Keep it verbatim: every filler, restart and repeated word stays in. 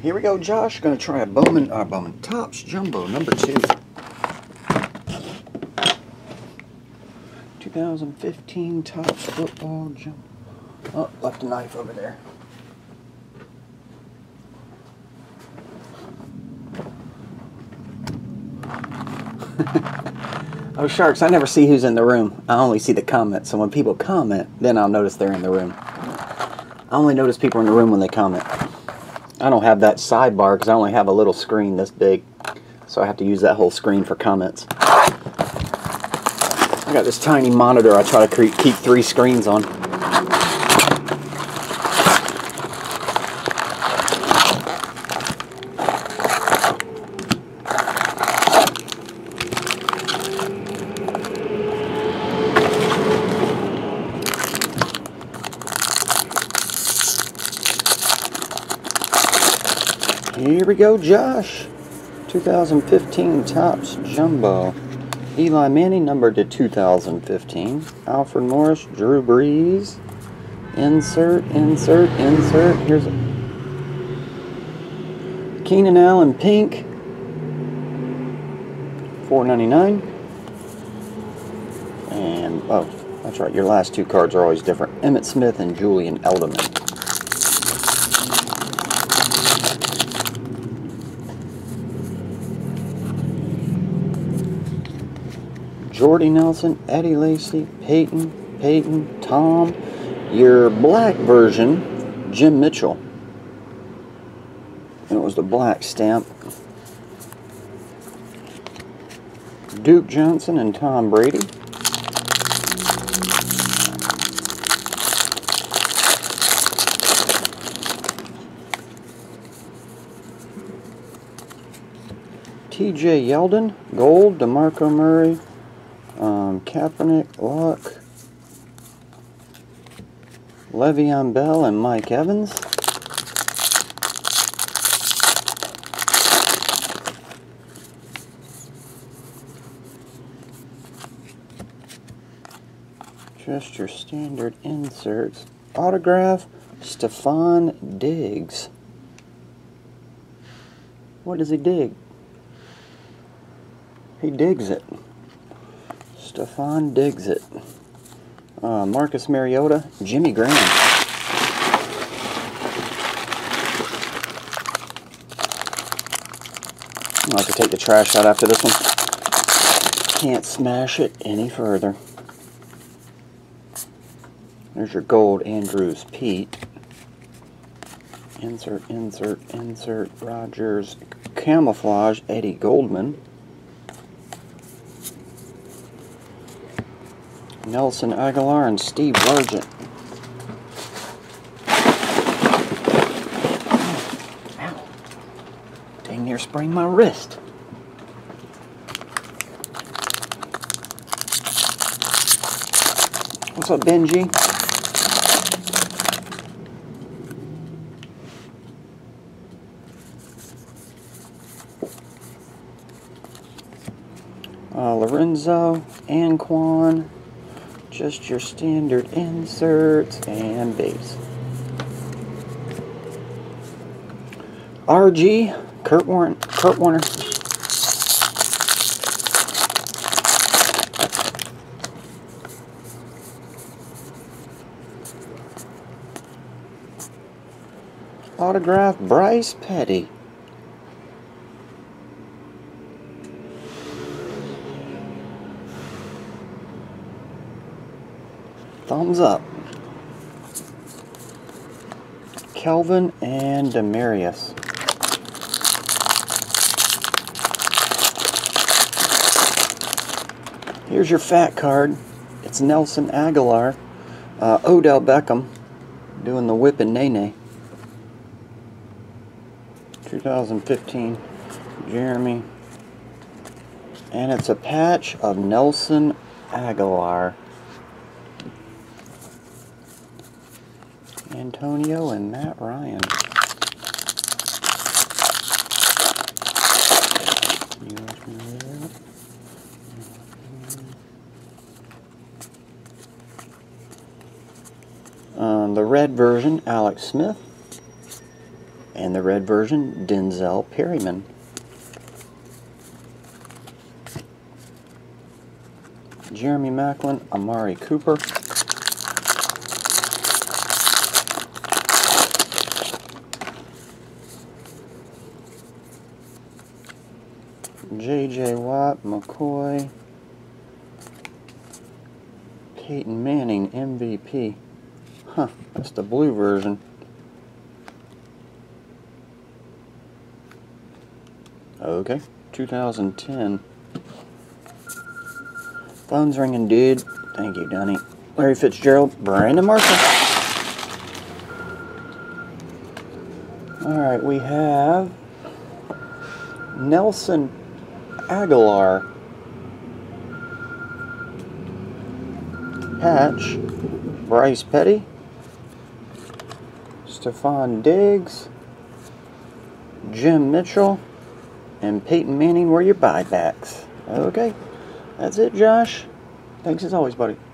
Here we go, Josh. Gonna try a Bowman, uh, Bowman Topps Jumbo number two. twenty fifteen Topps Football Jumbo. Oh, left a knife over there. Oh, sharks, I never see who's in the room. I only see the comments. So when people comment, then I'll notice they're in the room. I only notice people in the room when they comment. I don't have that sidebar because I only have a little screen this big. So I have to use that whole screen for comments. I got this tiny monitor I try to keep three screens on. Here we go, Josh. twenty fifteen Topps Jumbo. Eli Manning, numbered to two thousand fifteen. Alfred Morris, Drew Brees. Insert, insert, insert. Here's a Keenan Allen pink. four ninety-nine. And, oh, that's right, your last two cards are always different. Emmitt Smith and Julian Edelman. Jordy Nelson, Eddie Lacy, Peyton, Peyton, Tom. Your black version, Jim Mitchell. And it was the black stamp. Duke Johnson and Tom Brady. T J Yeldon, gold, DeMarco Murray. Um, Kaepernick, Luck, Le'Veon Bell, and Mike Evans. Just your standard inserts. Autograph, Stefon Diggs. What does he dig? He digs it. Stefon digs it. Uh, Marcus Mariota, Jimmy Graham. I'll have to take the trash out after this one. Can't smash it any further. There's your gold, Andrews, Pete. Insert, insert, insert, Rodgers. Camouflage, Eddie Goldman. Nelson Aguilar and Steve Largent. Ow. Dang near sprained my wrist. What's up, Benji? Uh, Lorenzo, Anquan. Just your standard inserts and base. R G, Kurt Warner, Kurt Warner. Autograph, Bryce Petty. Thumbs up. Kelvin and Demarius. Here's your fat card. It's Nelson Aguilar. Uh, Odell Beckham doing the whip and nay-nay. twenty fifteen Jeremy. And it's a patch of Nelson Aguilar. Antonio and Matt Ryan. Um, the red version, Alex Smith. And the red version, Denzel Perryman. Jeremy Maclin, Amari Cooper. J J Watt, McCoy. Peyton Manning, M V P. Huh, that's the blue version. Okay, two thousand ten. Phone's ringing, dude. Thank you, Donnie. Larry Fitzgerald, Brandon Marshall. Alright, we have Nelson Aguilar. Patch, Bryce Petty. Stephon Diggs. Jim Mitchell. And Peyton Manning were your buybacks. Okay. That's it, Josh. Thanks as always, buddy.